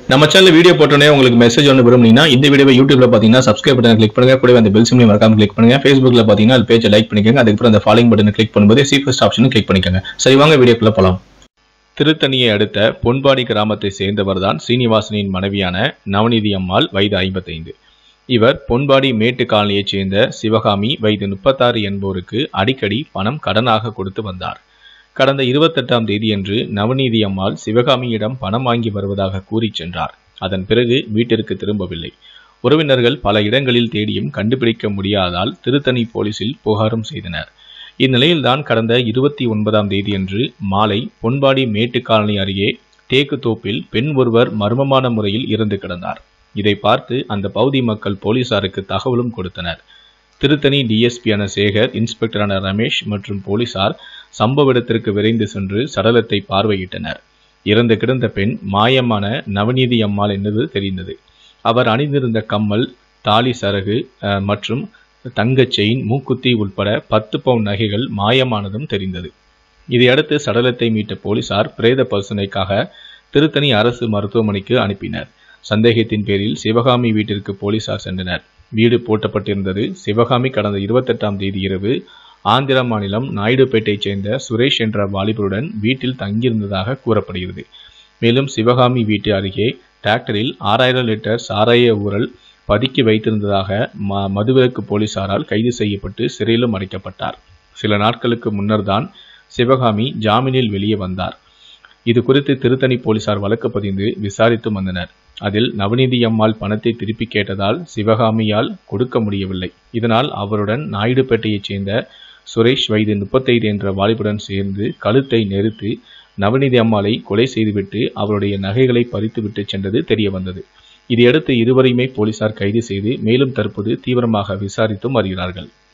நம்ம channel video போட்டோனே உங்களுக்கு message ஒன்று விரும்புனீங்கன்னா இந்த வீடியோவை யூடியூப்ல பாத்தீங்கன்னா சப்ஸ்கிரைப் பட்டன் கிளிக் பண்ணுங்க, கூடவே அந்த பெல் சிம்லையும் மறக்காம கிளிக் பண்ணுங்க. Facebookல பாத்தீங்கன்னா அது பேஜை லைக் பண்ணிக்கோங்க, அதுக்கப்புறம் அந்த ஃபாலோயிங் பட்டனை கிளிக் பண்ணும்போது சி ஃபர்ஸ்ட் ஆப்ஷனும் கிளிக் பண்ணிக்கோங்க. சரி வாங்க வீடியோக்குள்ள போலாம். திருத்தணியை அடுத்த பொன்பாடி கிராமத்தை சேர்ந்தவர் தான் சீனிவாசனின் மனைவியான நவநீதி அம்மாள், வயது 55. இவர் பொன்பாடி மேட்டு காலனியைச் சேர்ந்த சிவகாமி, வயது 36 என்போருக்கு அடிக்கடி பணம் கடனாக கொடுத்து வந்தார். கடந்த 28ஆம் தேதியன்று நவநீதி அம்மாள் சிவகாமியிடம் பணம் வாங்கி வருவதாக கூறி சென்றார். அதன் பிறகு வீட்டிற்கு திரும்பவில்லை. உறவினர்கள் பல இடங்களில் தேடியும் கண்டுபிடிக்க முடியாதால் திருத்தணி போலீசில் புகாரும் செய்தனர். இந்நிலையில்தான் கடந்த 29ஆம் தேதியன்று மாலை பொன்பாடி மேட்டு காலனி அருகே தேக்கு தோப்பில் பெண் ஒருவர் மர்மமான முறையில் இறந்து கிடந்தார். இதை பார்த்து அந்த பகுதி மக்கள் போலீசாருக்கு தகவலும் கொடுத்தனர். திருத்தணி டிஎஸ்பியான சேகர், இன்ஸ்பெக்டரான ரமேஷ் மற்றும் போலீசார் சம்பவ இடத்திற்கு விரைந்து சென்று சடலத்தை பார்வையிட்டனர். இறந்து கிடந்த பெண் மாயமான நவநீதி அம்மாள் என்பது தெரிந்தது. அவர் அணிந்திருந்த கம்மல், தாலி சரகு மற்றும் தங்க செயின், மூக்குத்தி உட்பட 10 பவுன் நகைகள் மாயமானதும் தெரிந்தது. இதையடுத்து சடலத்தை மீட்ட போலீசார் பிரேத பரிசோதனைக்காக திருத்தணி அரசு மருத்துவமனைக்கு அனுப்பினர். சந்தேகத்தின் பேரில் சிவகாமி வீட்டிற்கு போலீசார் சென்றனர். வீடு பூட்டப்பட்டிருந்தது. சிவகாமி கடந்த 28ஆம் தேதி இரவு ஆந்திர மாநிலம் நாயுடுபேட்டையைச் சேர்ந்த சுரேஷ் என்ற வாலிபருடன் வீட்டில் தங்கியிருந்ததாக கூறப்படுகிறது. மேலும் சிவகாமி வீட்டு அருகே டிராக்டரில் 6000 லிட்டர் சாராய ஊறல் பதுக்கி வைத்திருந்ததாக மதுவிலக்கு போலீசாரால் கைது செய்யப்பட்டு சிறையிலும் அடைக்கப்பட்டார். சில நாட்களுக்கு முன்னர் தான் சிவகாமி ஜாமீனில் வெளியே வந்தார். இது குறித்து திருத்தணி போலீசார் வழக்கு பதிந்து விசாரித்து வந்தனர். அதில் நவநீதி அம்மாள் பணத்தை திருப்பி கேட்டதால் சிவகாமியால் கொடுக்க முடியவில்லை. இதனால் அவருடன் நாயுடுபேட்டையைச் சேர்ந்த சுரேஷ், வயது 35 என்ற வாலிபுடன் சேர்ந்து கழுத்தை நெரித்து நவநீதி அம்மாளை கொலை செய்துவிட்டு அவருடைய நகைகளை பறித்துவிட்டு சென்றது தெரிய வந்தது. இதையடுத்து இருவரையுமே போலீசார் கைது செய்து மேலும் தற்போது தீவிரமாக விசாரித்தும் வருகிறார்கள்.